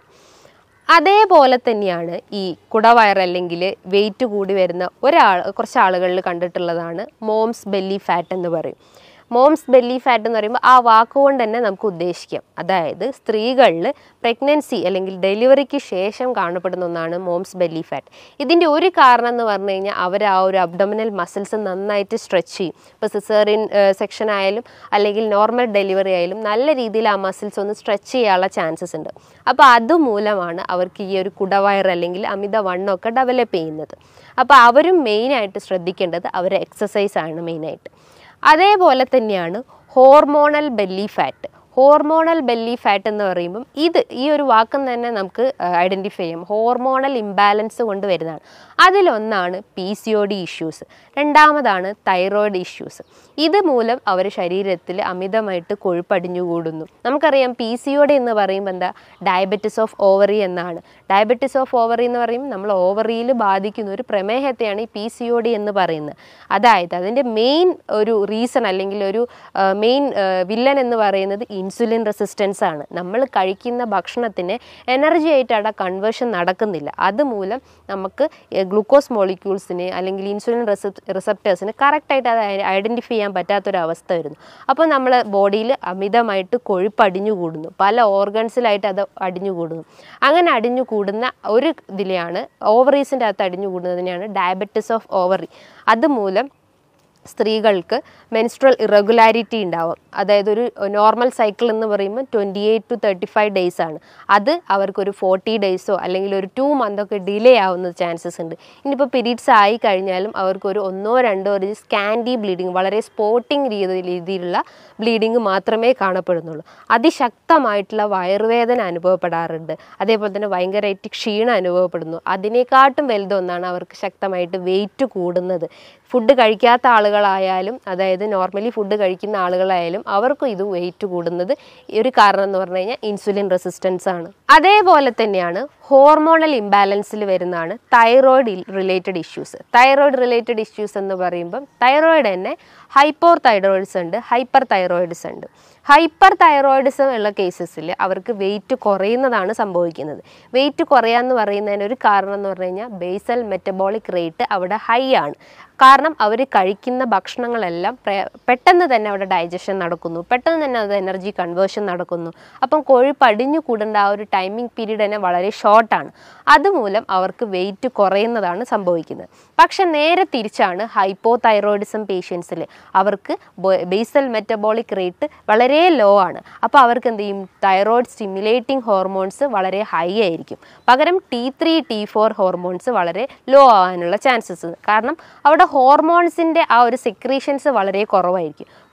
[SPEAKER 2] അതേപോലെ തന്നെയാണ് ഈ കുടവയർ അല്ലെങ്കിൽ വെയിറ്റ് കൂടി വരുന്ന ഒരാൾ കുറച്ച് ആളുകളിൽ കണ്ടിട്ടുള്ളതാണ് മോംസ് ബെല്ലി ഫാറ്റ് എന്ന് പറയും. മോംസ് ബെല്ലി ഫാറ്റ് എന്ന് പറയുമ്പോൾ ആ വാക്കുകൊണ്ട് തന്നെ നമുക്ക് ഉദ്ദേശിക്കാം. അതായത് സ്ത്രീകളിൽ പ്രഗ്നൻസി അല്ലെങ്കിൽ ഡെലിവറിക്ക് ശേഷം കാണപ്പെടുന്ന ഒന്നാണ് മോംസ് ബെല്ലി ഫാറ്റ്. ഇതിൻ്റെ ഒരു കാരണം എന്ന് പറഞ്ഞു കഴിഞ്ഞാൽ അവർ ആ ഒരു അബ്ഡോമിനൽ മസിൽസ് നന്നായിട്ട് സ്ട്രെച്ച് ചെയ്യും. ഇപ്പോൾ സിസേറിയൻ സെക്ഷൻ ആയാലും അല്ലെങ്കിൽ നോർമൽ ഡെലിവറി ആയാലും നല്ല രീതിയിൽ ആ മസിൽസ് ഒന്ന് സ്ട്രെച്ച് ചെയ്യാനുള്ള ചാൻസസ് ഉണ്ട്. അപ്പോൾ അതുമൂലമാണ് അവർക്ക് ഈ ഒരു കുടവയർ അല്ലെങ്കിൽ അമിത വണ്ണമൊക്കെ ഡെവലപ്പ് ചെയ്യുന്നത്. അപ്പോൾ അവരും മെയിനായിട്ട് ശ്രദ്ധിക്കേണ്ടത് അവരെ എക്സസൈസാണ് മെയിനായിട്ട്. അതേപോലെ തന്നെയാണ് hormonal belly fat. Hormonal belly fat എന്ന് പറയുമ്പം ഇത് ഈ ഒരു വാക്കും തന്നെ നമുക്ക് ഐഡൻറ്റിഫൈ ചെയ്യാം. ഹോർമോണൽ ഇംബാലൻസ് കൊണ്ട് വരുന്നതാണ്. അതിലൊന്നാണ് P C O D issues, രണ്ടാമതാണ് തൈറോയിഡ് ഇഷ്യൂസ്. ഇത് മൂലം അവർ ശരീരത്തിൽ അമിതമായിട്ട് കൊഴുപ്പടിഞ്ഞുകൂടുന്നു. നമുക്കറിയാം പി സി ഒ ഡി എന്ന് പറയുമ്പോൾ എന്താ, ഡയബറ്റിസ് ഓഫ് ഓവറി എന്നാണ്. ഡയബറ്റിസ് ഓഫ് ഓവറി എന്ന് പറയുമ്പോൾ നമ്മൾ ഓവറിയിൽ ബാധിക്കുന്ന ഒരു പ്രമേഹത്തെയാണ് ഈ പി സി ഒ ഡി എന്ന് പറയുന്നത്. അതായത് അതിൻ്റെ മെയിൻ ഒരു റീസൺ അല്ലെങ്കിൽ ഒരു മെയിൻ വില്ലൻ എന്ന് പറയുന്നത് ഇൻസുലിൻ റെസിസ്റ്റൻസ് ആണ്. നമ്മൾ കഴിക്കുന്ന ഭക്ഷണത്തിന് എനർജി ആയിട്ട് അവിടെ കൺവേർഷൻ നടക്കുന്നില്ല. അതുമൂലം നമുക്ക് ഗ്ലൂക്കോസ് മോളിക്യൂൾസിന് അല്ലെങ്കിൽ ഇൻസുലിൻ റിസപ്റ്റേഴ്സിന് കറക്റ്റായിട്ട് അത് ഐഡൻറ്റിഫൈ ചെയ്യാൻ പറ്റാത്തൊരവസ്ഥ വരുന്നു. അപ്പോൾ നമ്മൾ ബോഡിയിൽ അമിതമായിട്ട് കൊഴുപ്പ് അടിഞ്ഞുകൂടുന്നു, പല ഓർഗൻസിലായിട്ട് അത് അടിഞ്ഞുകൂടുന്നു. അങ്ങനെ അടിഞ്ഞു കൂടുന്ന ഒരു ഇതിലെയാണ് ഓവറീസിൻ്റെ അകത്ത് അടിഞ്ഞുകൂടുന്നതിനെയാണ് ഡയബറ്റിസ് ഓഫ് ഓവറി. അതുമൂലം സ്ത്രീകൾക്ക് മെൻസ്ട്രൽ ഇറഗുലാരിറ്റി ഉണ്ടാവും. അതായത് ഒരു നോർമൽ സൈക്കിൾ എന്ന് പറയുമ്പോൾ twenty eight to thirty five days ആണ്. അത് അവർക്കൊരു ഫോർട്ടി ഡേയ്സോ അല്ലെങ്കിൽ ഒരു ടു മന്തൊക്കെ ഡിലേ ആവുന്ന ചാൻസസ് ഉണ്ട്. ഇനിയിപ്പോൾ പീരീഡ്സ് ആയി കഴിഞ്ഞാലും അവർക്കൊരു ഒന്നോ രണ്ടോ ഒരു സ്കാൻഡി ബ്ലീഡിങ്, വളരെ സ്പോട്ടിങ് രീതിയിലുള്ള ബ്ലീഡിങ് മാത്രമേ കാണപ്പെടുന്നുള്ളൂ. അതിശക്തമായിട്ടുള്ള വയറുവേദന അനുഭവപ്പെടാറുണ്ട്. അതേപോലെ തന്നെ ഭയങ്കരമായിട്ട് ക്ഷീണം അനുഭവപ്പെടുന്നു. അതിനേക്കാട്ടും വലുതൊന്നാണ് അവർക്ക് ശക്തമായിട്ട് വെയിറ്റ് കൂടുന്നത്. ഫുഡ് കഴിക്കാത്ത ആളുകളായാലും അതായത് നോർമലി ഫുഡ് കഴിക്കുന്ന ആളുകളായാലും അവർക്കും ഇത് വെയിറ്റ് കൂടുന്നത് ഒരു കാരണം എന്ന് പറഞ്ഞു കഴിഞ്ഞാൽ ഇൻസുലിൻ റെസിസ്റ്റൻസ് ആണ്. അതേപോലെ തന്നെയാണ് ഹോർമോണൽ ഇംബാലൻസിൽ വരുന്നതാണ് thyroid related issues. Thyroid related issues എന്ന് പറയുമ്പം തൈറോയിഡ് തന്നെ ഹൈപ്പോർ തൈറോയിഡ്സ് ഉണ്ട്, ഹൈപ്പർ തൈറോയിഡ്സ് ഉണ്ട്. ഹൈപ്പർ തൈറോയിഡിസം ഉള്ള കേസസിൽ അവർക്ക് വെയിറ്റ് കുറയുന്നതാണ് സംഭവിക്കുന്നത്. വെയിറ്റ് കുറയാന്ന് പറയുന്നതിന് ഒരു കാരണം എന്ന് പറഞ്ഞു കഴിഞ്ഞാൽ ബേസൽ മെറ്റബോളിക് റേറ്റ് അവിടെ ഹൈ ആണ്. കാരണം അവർ കഴിക്കുന്ന ഭക്ഷണങ്ങളെല്ലാം പെട്ടെന്ന് തന്നെ അവിടെ ഡൈജഷൻ നടക്കുന്നു, പെട്ടെന്ന് തന്നെ അത് എനർജി കൺവേർഷൻ നടക്കുന്നു. അപ്പം കൊഴുപ്പ് അടിഞ്ഞു കൂടേണ്ട ആ ഒരു ടൈമിംഗ് പീരീഡ് തന്നെ വളരെ ഷോർട്ടാണ്. അതുമൂലം അവർക്ക് വെയിറ്റ് കുറയുന്നതാണ് സംഭവിക്കുന്നത്. പക്ഷെ നേരെ തിരിച്ചാണ് ഹൈപ്പോ തൈറോയിഡിസം പേഷ്യൻസിൽ. അവർക്ക് ബേസൽ മെറ്റബോളിക് റേറ്റ് വളരെ ലോ ആണ്. അപ്പോൾ അവർക്ക് എന്ത് ചെയ്യും, തൈറോയിഡ് സ്റ്റിമുലേറ്റിംഗ് ഹോർമോൺസ് വളരെ ഹൈ ആയിരിക്കും. പകരം T three T four hormones വളരെ ലോ ആവാനുള്ള ചാൻസസ്. കാരണം അവിടെ ഹോർമോൺസിൻ്റെ ആ ഒരു സെക്രീഷൻസ് വളരെ കുറവായിരിക്കും.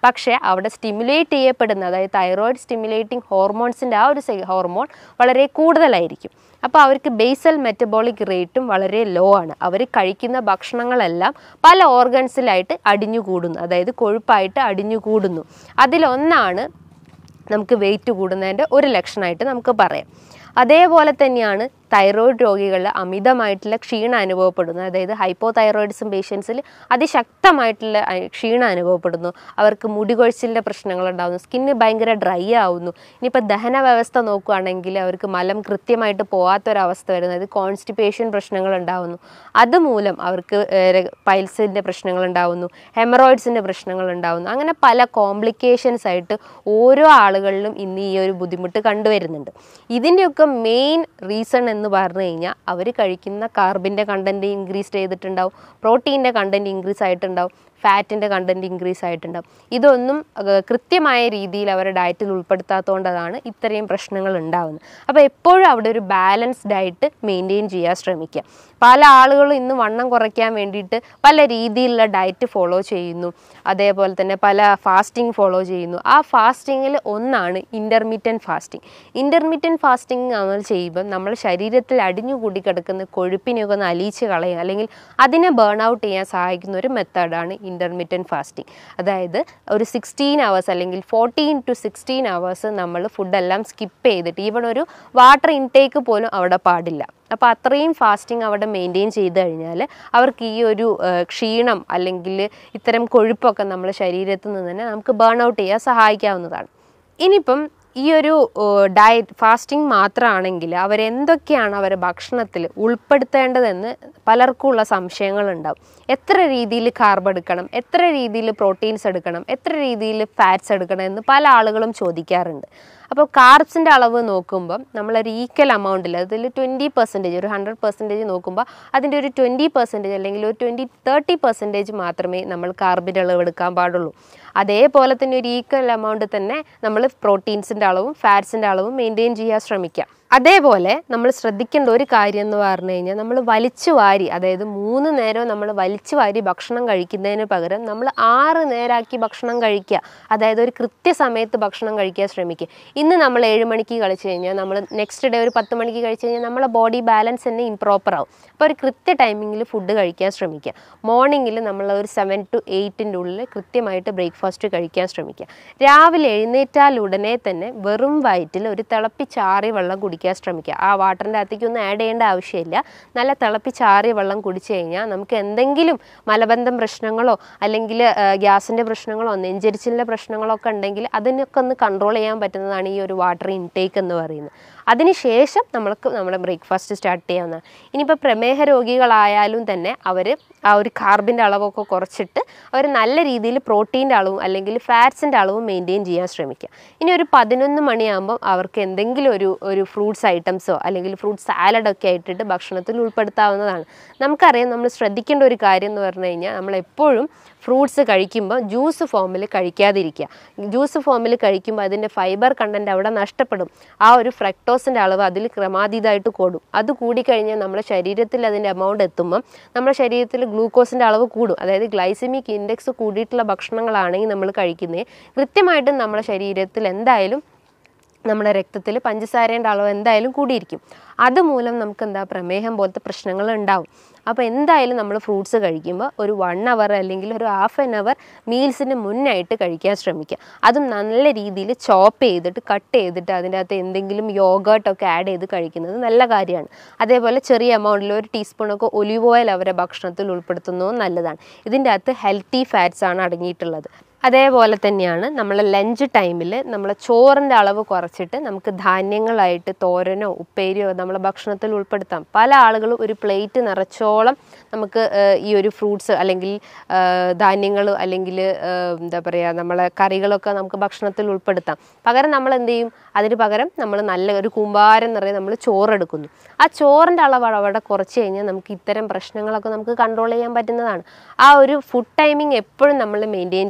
[SPEAKER 2] പക്ഷേ അവിടെ സ്റ്റിമുലേറ്റ് ചെയ്യപ്പെടുന്ന, അതായത് തൈറോയിഡ് സ്റ്റിമുലേറ്റിംഗ് ഹോർമോൺസിൻ്റെ ആ ഒരു ഹോർമോൺ വളരെ കൂടുതലായിരിക്കും. അപ്പോൾ അവർക്ക് ബേസൽ മെറ്റബോളിക് റേറ്റും വളരെ ലോ ആണ്. അവർ കഴിക്കുന്ന ഭക്ഷണങ്ങളെല്ലാം പല ഓർഗൻസിലായിട്ട് അടിഞ്ഞുകൂടുന്നു, അതായത് കൊഴുപ്പായിട്ട് അടിഞ്ഞുകൂടുന്നു. അതിലൊന്നാണ് നമുക്ക് വെയിറ്റ് കൂടുന്നതിൻ്റെ ഒരു ലക്ഷണമായിട്ട് നമുക്ക് പറയാം. അതേപോലെ തന്നെയാണ് തൈറോയിഡ് രോഗികളിൽ അമിതമായിട്ടുള്ള ക്ഷീണം അനുഭവപ്പെടുന്നു. അതായത് ഹൈപ്പോ തൈറോയിഡിസം പേഷ്യൻസിൽ അതിശക്തമായിട്ടുള്ള ക്ഷീണം അനുഭവപ്പെടുന്നു. അവർക്ക് മുടി കൊഴിച്ചിലിൻ്റെ പ്രശ്നങ്ങൾ ഉണ്ടാകുന്നു, സ്കിന്ന് ഭയങ്കര ഡ്രൈ ആവുന്നു. ഇനിയിപ്പോൾ ദഹന വ്യവസ്ഥ നോക്കുകയാണെങ്കിൽ അവർക്ക് മലം കൃത്യമായിട്ട് പോകാത്തൊരവസ്ഥ വരുന്നത്, അതായത് കോൺസ്റ്റിപ്പേഷൻ പ്രശ്നങ്ങൾ ഉണ്ടാകുന്നു. അതുമൂലം അവർക്ക് പൈൽസിൻ്റെ പ്രശ്നങ്ങൾ ഉണ്ടാകുന്നു, ഹെമറോയിഡ്സിൻ്റെ പ്രശ്നങ്ങൾ ഉണ്ടാകുന്നു. അങ്ങനെ പല കോംപ്ലിക്കേഷൻസ് ആയിട്ട് ഓരോ ആളുകളിലും ഇന്ന് ഈ ഒരു ബുദ്ധിമുട്ട് കണ്ടുവരുന്നുണ്ട്. ഇതിൻ്റെയൊക്കെ മെയിൻ റീസൺ എന്ന് പറഞ്ഞു കഴിഞ്ഞാൽ അവർ കഴിക്കുന്ന കാർബിൻ്റെ കണ്ടൻറ്റ് ഇൻക്രീസ് ചെയ്തിട്ടുണ്ടാവും, പ്രോട്ടീൻ്റെ കണ്ടൻറ്റ് ഇൻക്രീസ് ആയിട്ടുണ്ടാവും, ഫാറ്റിൻ്റെ കണ്ടൻറ്റ് ഇൻക്രീസ് ആയിട്ടുണ്ടാവും. ഇതൊന്നും കൃത്യമായ രീതിയിൽ അവരുടെ ഡയറ്റിൽ ഉൾപ്പെടുത്താത്തതുകൊണ്ടാണ് ഇത്രയും പ്രശ്നങ്ങൾ ഉണ്ടാകുന്നത്. അപ്പോൾ എപ്പോഴും അവിടെ ഒരു ബാലൻസ്ഡ് ഡയറ്റ് മെയിൻറ്റെയിൻ ചെയ്യാൻ ശ്രമിക്കുക. പല ആളുകളും ഇന്ന് വണ്ണം കുറയ്ക്കാൻ വേണ്ടിയിട്ട് പല രീതിയിലുള്ള ഡയറ്റ് ഫോളോ ചെയ്യുന്നു, അതേപോലെ തന്നെ പല ഫാസ്റ്റിംഗ് ഫോളോ ചെയ്യുന്നു. ആ ഫാസ്റ്റിങ്ങിൽ ഒന്നാണ് ഇൻ്റർമീഡിയൻറ്റ് ഫാസ്റ്റിംഗ്. ഇൻ്റർമീഡിയൻറ്റ് ഫാസ്റ്റിംഗ് നമ്മൾ ചെയ്യുമ്പോൾ നമ്മൾ ശരീരത്തിൽ അടിഞ്ഞുകൂടി കിടക്കുന്ന കൊഴുപ്പിനെയൊക്കെ ഒന്ന് അലിയിച്ച് കളയുക, അല്ലെങ്കിൽ അതിനെ ബേൺ ഔട്ട് ചെയ്യാൻ സഹായിക്കുന്ന ഒരു മെത്തേഡാണ് ഇൻ്റർമീഡിയൻറ്റ് ഫാസ്റ്റിംഗ്. അതായത് ഒരു സിക്സ്റ്റീൻ അവേഴ്സ് അല്ലെങ്കിൽ ഫോർട്ടീൻ ടു സിക്സ്റ്റീൻ അവേഴ്സ് നമ്മൾ ഫുഡെല്ലാം സ്കിപ്പ് ചെയ്തിട്ട് ഈവൺ ഒരു വാട്ടർ ഇൻടേക്ക് പോലും അവിടെ പാടില്ല. അപ്പോൾ അത്രയും ഫാസ്റ്റിംഗ് അവിടെ മെയിൻറ്റെയിൻ ചെയ്ത് കഴിഞ്ഞാൽ അവർക്ക് ഈ ഒരു ക്ഷീണം അല്ലെങ്കിൽ ഇത്തരം കൊഴുപ്പൊക്കെ നമ്മുടെ ശരീരത്തിൽ നിന്ന് തന്നെ നമുക്ക് ബേൺ ഔട്ട് ചെയ്യാൻ സഹായിക്കാവുന്നതാണ്. ഇനിയിപ്പം ഈ ഒരു ഡയറ്റ് ഫാസ്റ്റിംഗ് മാത്രമാണെങ്കിൽ അവരെന്തൊക്കെയാണ് അവരുടെ ഭക്ഷണത്തിൽ ഉൾപ്പെടുത്തേണ്ടതെന്ന് പലർക്കുമുള്ള സംശയങ്ങളുണ്ടാവും. എത്ര രീതിയിൽ കാർബ് എടുക്കണം, എത്ര രീതിയിൽ പ്രോട്ടീൻസ് എടുക്കണം, എത്ര രീതിയിൽ ഫാറ്റ്സ് എടുക്കണം എന്ന് പല ആളുകളും ചോദിക്കാറുണ്ട്. അപ്പോൾ കാർബ്സിൻ്റെ അളവ് നോക്കുമ്പം നമ്മളൊരു ഈക്വൽ എമൗണ്ടിൽ, അതിൽ ട്വൻറ്റി പെർസെൻറ്റേജ് ഒരു ഹൺഡ്രഡ് പെർസെൻറ്റേജ് നോക്കുമ്പോൾ അതിൻ്റെ ഒരു ട്വൻറ്റി പെർസെൻറ്റേജ് അല്ലെങ്കിൽ ഒരു ട്വൻറ്റി തേർട്ടി പെർസെൻറ്റേജ് മാത്രമേ നമ്മൾ കാർബിൻ്റെ അളവ് എടുക്കാൻ പാടുള്ളൂ. അതേപോലെ തന്നെ ഒരു ഈക്വൽ എമൗണ്ട് തന്നെ നമ്മൾ പ്രോട്ടീൻസിൻ്റെ അളവും ഫാറ്റ്സിൻ്റെ അളവും മെയിൻറ്റെയിൻ ചെയ്യാൻ ശ്രമിക്കുക. അതേപോലെ നമ്മൾ ശ്രദ്ധിക്കേണ്ട ഒരു കാര്യം എന്ന് പറഞ്ഞു കഴിഞ്ഞാൽ നമ്മൾ വലിച്ചു വാരി, അതായത് മൂന്ന് നേരം നമ്മൾ വലിച്ചു വാരി ഭക്ഷണം കഴിക്കുന്നതിന് പകരം നമ്മൾ ആറ് നേരമാക്കി ഭക്ഷണം കഴിക്കുക. അതായത് ഒരു കൃത്യസമയത്ത് ഭക്ഷണം കഴിക്കാൻ ശ്രമിക്കുക. ഇന്ന് നമ്മൾ ഏഴ് മണിക്ക് കഴിച്ചു കഴിഞ്ഞാൽ നമ്മൾ നെക്സ്റ്റ് ഡേ ഒരു പത്ത് മണിക്ക് കഴിച്ചു കഴിഞ്ഞാൽ നമ്മളെ ബോഡി ബാലൻസ് തന്നെ ഇംപ്രോപ്പർ ആവും. അപ്പോൾ ഒരു കൃത്യ ടൈമിങ്ങിൽ ഫുഡ് കഴിക്കാൻ ശ്രമിക്കുക. മോർണിംഗിൽ നമ്മൾ ഒരു സെവൻ ടു എയ്റ്റിൻ്റെ ഉള്ളിൽ കൃത്യമായിട്ട് ബ്രേക്ക്ഫാസ്റ്റ് കഴിക്കാൻ ശ്രമിക്കുക. രാവിലെ എഴുന്നേറ്റാൽ ഉടനെ തന്നെ വെറും വയറ്റിൽ ഒരു തിളപ്പിച്ചാറിയ വെള്ളം കുടിക്കുക ശ്രമിക്കുക. ആ വാട്ടറിൻ്റെ അകത്തേക്കൊന്നും ആഡ് ചെയ്യേണ്ട ആവശ്യമില്ല. നല്ല തിളപ്പിച്ചാറിയ വെള്ളം കുടിച്ചു കഴിഞ്ഞാൽ നമുക്ക് എന്തെങ്കിലും മലബന്ധം പ്രശ്നങ്ങളോ അല്ലെങ്കിൽ ഗ്യാസിൻ്റെ പ്രശ്നങ്ങളോ നെഞ്ചരിച്ചിലിൻ്റെ പ്രശ്നങ്ങളോ ഒക്കെ ഉണ്ടെങ്കിൽ അതിനൊക്കെ ഒന്ന് കൺട്രോൾ ചെയ്യാൻ പറ്റുന്നതാണ് ഈ ഒരു വാട്ടർ ഇൻടേക്ക് എന്ന് പറയുന്നത്. അതിനുശേഷം നമ്മൾക്ക് നമ്മുടെ ബ്രേക്ക്ഫാസ്റ്റ് സ്റ്റാർട്ട് ചെയ്യാവുന്നതാണ്. ഇനിയിപ്പോൾ പ്രമേഹ രോഗികളായാലും തന്നെ അവർ ആ ഒരു കാർബിൻ്റെ അളവൊക്കെ കുറച്ചിട്ട് അവർ നല്ല രീതിയിൽ പ്രോട്ടീൻ്റെ അളവും അല്ലെങ്കിൽ ഫാറ്റ്സിൻ്റെ അളവും മെയിൻറ്റെയിൻ ചെയ്യാൻ ശ്രമിക്കുക. ഇനി ഒരു പതിനൊന്ന് മണിയാകുമ്പം അവർക്ക് എന്തെങ്കിലും ഒരു ഒരു ഫ്രൂട്ട്സ് ഐറ്റംസോ അല്ലെങ്കിൽ ഫ്രൂട്ട് സാലഡൊക്കെ ആയിട്ടിട്ട് ഭക്ഷണത്തിൽ ഉൾപ്പെടുത്താവുന്നതാണ്. നമുക്കറിയാം, നമ്മൾ ശ്രദ്ധിക്കേണ്ട ഒരു കാര്യം എന്ന് പറഞ്ഞു കഴിഞ്ഞാൽ നമ്മളെപ്പോഴും ഫ്രൂട്ട്സ് കഴിക്കുമ്പോൾ ജ്യൂസ് ഫോമിൽ കഴിക്കാതിരിക്കുക. ജ്യൂസ് ഫോമിൽ കഴിക്കുമ്പോൾ അതിൻ്റെ ഫൈബർ കണ്ടൻറ്റ് അവിടെ നഷ്ടപ്പെടും. ആ ഒരു ഫ്രക്ടോസിൻ്റെ അളവ് അതിൽ ക്രമാതീതമായിട്ട് കൂടും. അത് കൂടിക്കഴിഞ്ഞാൽ നമ്മുടെ ശരീരത്തിൽ അതിൻ്റെ എമൗണ്ട് എത്തുമ്പം നമ്മുടെ ശരീരത്തിൽ ഗ്ലൂക്കോസിൻ്റെ അളവ് കൂടും. അതായത് ഗ്ലൈസമിക് ഇൻഡെക്സ് കൂടിയിട്ടുള്ള ഭക്ഷണങ്ങളാണെങ്കിൽ നമ്മൾ കഴിക്കുന്നത് കൃത്യമായിട്ടും നമ്മുടെ ശരീരത്തിൽ എന്തായാലും നമ്മുടെ രക്തത്തിൽ പഞ്ചസാരേൻ്റെ അളവ് എന്തായാലും കൂടിയിരിക്കും. അതുമൂലം നമുക്ക് എന്താ പ്രമേഹം പോലത്തെ പ്രശ്നങ്ങൾ ഉണ്ടാവും. അപ്പോൾ എന്തായാലും നമ്മൾ ഫ്രൂട്ട്സ് കഴിക്കുമ്പോൾ ഒരു വൺ അവർ അല്ലെങ്കിൽ ഒരു ഹാഫ് ആൻ അവർ മീൽസിന് മുന്നായിട്ട് കഴിക്കാൻ ശ്രമിക്കുക. അതും നല്ല രീതിയിൽ ചോപ്പ് ചെയ്തിട്ട് കട്ട് ചെയ്തിട്ട് അതിൻ്റെ അകത്ത് എന്തെങ്കിലും യോഗേർട്ടൊക്കെ ആഡ് ചെയ്ത് കഴിക്കുന്നത് നല്ല കാര്യമാണ്. അതേപോലെ ചെറിയ എമൗണ്ടിൽ ഒരു ടീസ്പൂണൊക്കെ ഒലിവ് ഓയിൽ അവരുടെ ഭക്ഷണത്തിൽ ഉൾപ്പെടുത്തുന്നതും നല്ലതാണ്. ഇതിൻ്റെ അകത്ത് ഹെൽത്തി ഫാറ്റ്സ് ആണ് അടങ്ങിയിട്ടുള്ളത്. അതേപോലെ തന്നെയാണ് നമ്മൾ ലഞ്ച് ടൈമിൽ നമ്മൾ ചോറിൻ്റെ അളവ് കുറച്ചിട്ട് നമുക്ക് ധാന്യങ്ങളായിട്ട് തോരനോ ഉപ്പേരിയോ നമ്മളെ ഭക്ഷണത്തിൽ ഉൾപ്പെടുത്താം. പല ആളുകളും ഒരു പ്ലേറ്റ് നിറച്ചോളം നമുക്ക് ഈ ഒരു ഫ്രൂട്ട്സ് അല്ലെങ്കിൽ ധാന്യങ്ങൾ അല്ലെങ്കിൽ എന്താ പറയുക നമ്മളെ കറികളൊക്കെ നമുക്ക് ഭക്ഷണത്തിൽ ഉൾപ്പെടുത്താം. പകരം നമ്മൾ എന്ത് ചെയ്യും, അതിന് പകരം നമ്മൾ നല്ല ഒരു കൂമ്പാരം നിറയെ നമ്മൾ ചോറെടുക്കുന്നു. ആ ചോറിൻ്റെ അളവ് അവിടെ കുറച്ച് കഴിഞ്ഞാൽ നമുക്ക് ഇത്തരം പ്രശ്നങ്ങളൊക്കെ നമുക്ക് കൺട്രോൾ ചെയ്യാൻ പറ്റുന്നതാണ്. ആ ഒരു ഫുഡ് ടൈമിങ് എപ്പോഴും നമ്മൾ മെയിൻറ്റെയിൻ ചെയ്യാൻ ശ്രമിക്കും.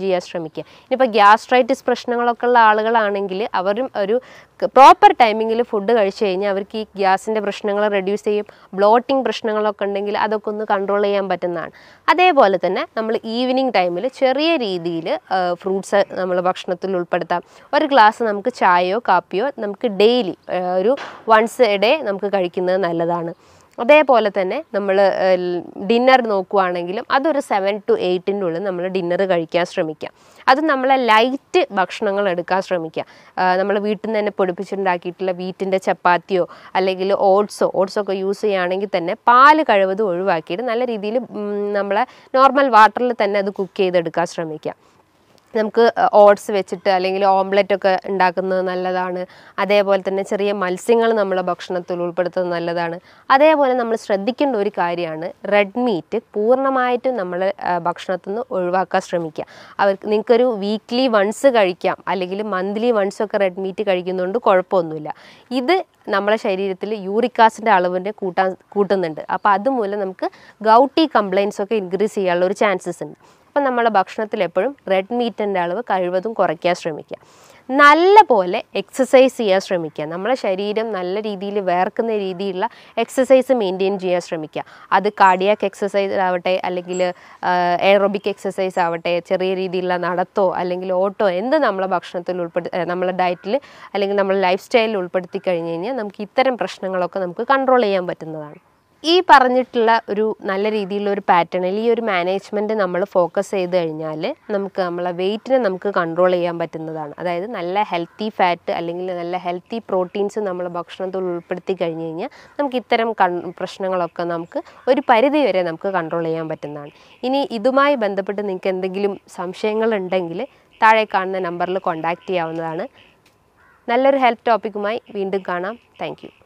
[SPEAKER 2] ശ്രമിക്കുക. ഇനിയിപ്പോൾ ഗ്യാസ്ട്രൈറ്റിസ് പ്രശ്നങ്ങളൊക്കെ ഉള്ള ആളുകളാണെങ്കിൽ അവരും ഒരു പ്രോപ്പർ ടൈമിങ്ങിൽ ഫുഡ് കഴിച്ചു കഴിഞ്ഞാൽ അവർക്ക് ഈ ഗ്യാസിൻ്റെ പ്രശ്നങ്ങൾ റെഡ്യൂസ് ചെയ്യും. ബ്ലോട്ടിംഗ് പ്രശ്നങ്ങളൊക്കെ ഉണ്ടെങ്കിൽ അതൊക്കെ ഒന്ന് കൺട്രോൾ ചെയ്യാൻ പറ്റുന്നതാണ്. അതേപോലെ തന്നെ നമ്മൾ ഈവനിങ് ടൈമിൽ ചെറിയ രീതിയിൽ ഫ്രൂട്ട്സ് നമ്മൾ ഭക്ഷണത്തിൽ ഉൾപ്പെടുത്താം. ഒരു ഗ്ലാസ് നമുക്ക് ചായയോ കാപ്പിയോ നമുക്ക് ഡെയിലി ഒരു വൺസ് എ ഡേ നമുക്ക് കഴിക്കുന്നത് നല്ലതാണ്. അതേപോലെ തന്നെ നമ്മൾ ഡിന്നർ നോക്കുകയാണെങ്കിലും അതൊരു സെവൻ ടു എയ്റ്റിൻ്റെ ഉള്ളിൽ നമ്മൾ ഡിന്നർ കഴിക്കാൻ ശ്രമിക്കാം. അത് നമ്മളെ ലൈറ്റ് ഭക്ഷണങ്ങൾ എടുക്കാൻ ശ്രമിക്കുക. നമ്മൾ വീട്ടിൽ നിന്ന് തന്നെ പൊടിപ്പിച്ചുണ്ടാക്കിയിട്ടുള്ള വീറ്റിൻ്റെ ചപ്പാത്തിയോ അല്ലെങ്കിൽ ഓട്സോ ഓട്സൊക്കെ യൂസ് ചെയ്യുകയാണെങ്കിൽ തന്നെ പാല് കഴിവതും ഒഴിവാക്കിയിട്ട് നല്ല രീതിയിൽ നമ്മളെ നോർമൽ വാട്ടറിൽ തന്നെ അത് കുക്ക് ചെയ്തെടുക്കാൻ ശ്രമിക്കുക. നമുക്ക് ഓട്സ് വെച്ചിട്ട് അല്ലെങ്കിൽ ഓംലെറ്റ് ഒക്കെ ഉണ്ടാക്കുന്നത് നല്ലതാണ്. അതേപോലെ തന്നെ ചെറിയ മത്സ്യങ്ങൾ നമ്മളെ ഭക്ഷണത്തിൽ ഉൾപ്പെടുത്തുന്നത് നല്ലതാണ്. അതേപോലെ നമ്മൾ ശ്രദ്ധിക്കേണ്ട ഒരു കാര്യമാണ് റെഡ് മീറ്റ് പൂർണ്ണമായിട്ടും നമ്മൾ ഭക്ഷണത്തിൽ നിന്ന് ഒഴിവാക്കാൻ ശ്രമിക്കുക. അവർക്ക് നിങ്ങൾക്കൊരു വീക്ക്ലി വൺസ് കഴിക്കാം അല്ലെങ്കിൽ മന്ത്ലി വൺസ് ഒക്കെ റെഡ് മീറ്റ് കഴിക്കുന്നതുകൊണ്ട് കുഴപ്പമൊന്നുമില്ല. ഇത് നമ്മളെ ശരീരത്തിൽ യൂറിക് ആസിഡിൻ്റെ അളവിൻ്റെ കൂട്ടാൻ കൂട്ടുന്നുണ്ട്. അപ്പോൾ അതുമൂലം നമുക്ക് ഗൗട്ടി കംപ്ലയിൻസ് ഒക്കെ ഇൻക്രീസ് ചെയ്യാനുള്ള ഒരു ചാൻസസ് ഉണ്ട്. അപ്പം നമ്മളെ ഭക്ഷണത്തിൽ എപ്പോഴും റെഡ് മീറ്റിൻ്റെ അളവ് കഴിവതും കുറയ്ക്കാൻ ശ്രമിക്കുക. നല്ല പോലെ എക്സസൈസ് ചെയ്യാൻ ശ്രമിക്കുക. നമ്മളെ ശരീരം നല്ല രീതിയിൽ വേർക്കുന്ന രീതിയിലുള്ള എക്സസൈസ് മെയിൻറ്റെയിൻ ചെയ്യാൻ ശ്രമിക്കുക. അത് കാർഡിയാക് എക്സസൈസ് ആവട്ടെ അല്ലെങ്കിൽ എയറോബിക് എക്സസൈസ് ആവട്ടെ, ചെറിയ രീതിയിലുള്ള നടത്തോ അല്ലെങ്കിൽ ഓട്ടോ എന്ത് നമ്മളെ ഭക്ഷണത്തിൽ ഉൾപ്പെടുത്തി നമ്മളെ ഡയറ്റിൽ അല്ലെങ്കിൽ നമ്മളെ ലൈഫ് സ്റ്റൈലിൽ ഉൾപ്പെടുത്തി കഴിഞ്ഞ് കഴിഞ്ഞാൽ നമുക്ക് ഇത്തരം പ്രശ്നങ്ങളൊക്കെ നമുക്ക് കൺട്രോൾ ചെയ്യാൻ പറ്റുന്നതാണ്. ഈ പറഞ്ഞിട്ടുള്ള ഒരു നല്ല രീതിയിലുള്ള ഒരു പാറ്റേണിൽ ഈ ഒരു മാനേജ്മെൻറ്റ് നമ്മൾ ഫോക്കസ് ചെയ്ത് കഴിഞ്ഞാൽ നമുക്ക് നമ്മളെ വെയിറ്റിനെ നമുക്ക് കൺട്രോൾ ചെയ്യാൻ പറ്റുന്നതാണ്. അതായത് നല്ല ഹെൽത്തി ഫാറ്റ് അല്ലെങ്കിൽ നല്ല ഹെൽത്തി പ്രോട്ടീൻസ് നമ്മൾ ഭക്ഷണത്തിൽ ഉൾപ്പെടുത്തി കഴിഞ്ഞ് കഴിഞ്ഞാൽ നമുക്ക് ഇത്തരം കൺ പ്രശ്നങ്ങളൊക്കെ നമുക്ക് ഒരു പരിധി വരെ നമുക്ക് കൺട്രോൾ ചെയ്യാൻ പറ്റുന്നതാണ്. ഇനി ഇതുമായി ബന്ധപ്പെട്ട് നിങ്ങൾക്ക് എന്തെങ്കിലും സംശയങ്ങളുണ്ടെങ്കിൽ താഴെ കാണുന്ന നമ്പറിൽ കോൺടാക്റ്റ് ചെയ്യാവുന്നതാണ്. നല്ലൊരു ഹെൽത്ത് ടോപ്പിക്കുമായി വീണ്ടും കാണാം. Thank U.